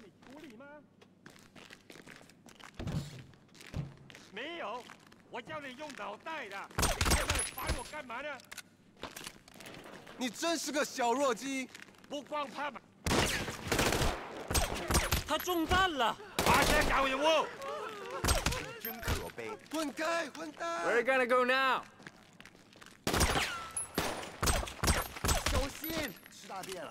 你处理吗？没有，我叫你用脑袋的，你在那里烦我干嘛呢？ 你真是个小弱鸡！ 不光怕嘛， 他中弹了！ 发现搞有误， 真可悲！ 滚开，混蛋 Where are you gonna go now？ 小心，吃大便了！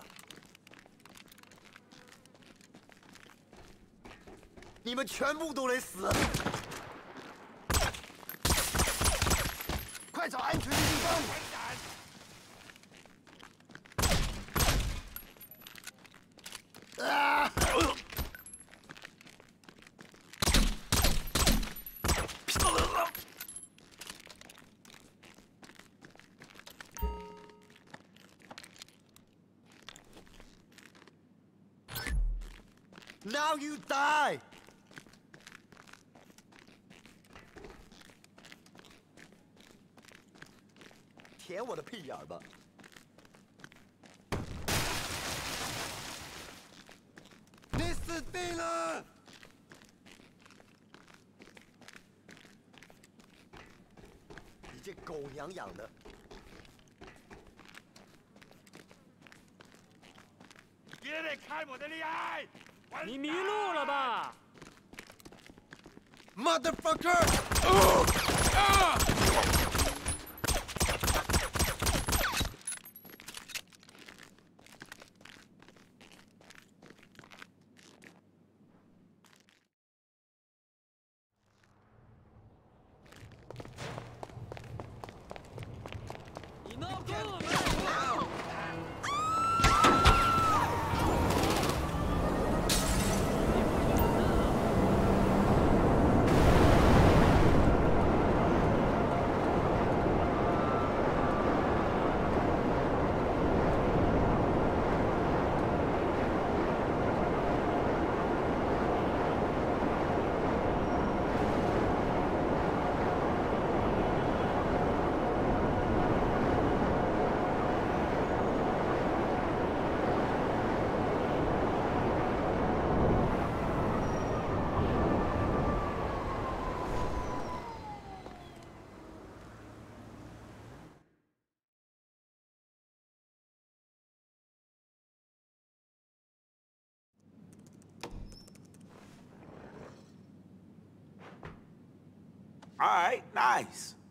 你们全部都得死！快找安全的地方！ 啊！Now you die！ 舔我的屁眼儿吧！ 你死定了！ 你这狗娘养的！ 别得看我的厉害！ 你迷路了吧 Motherfucker！ 你闹够了没？ All right, nice.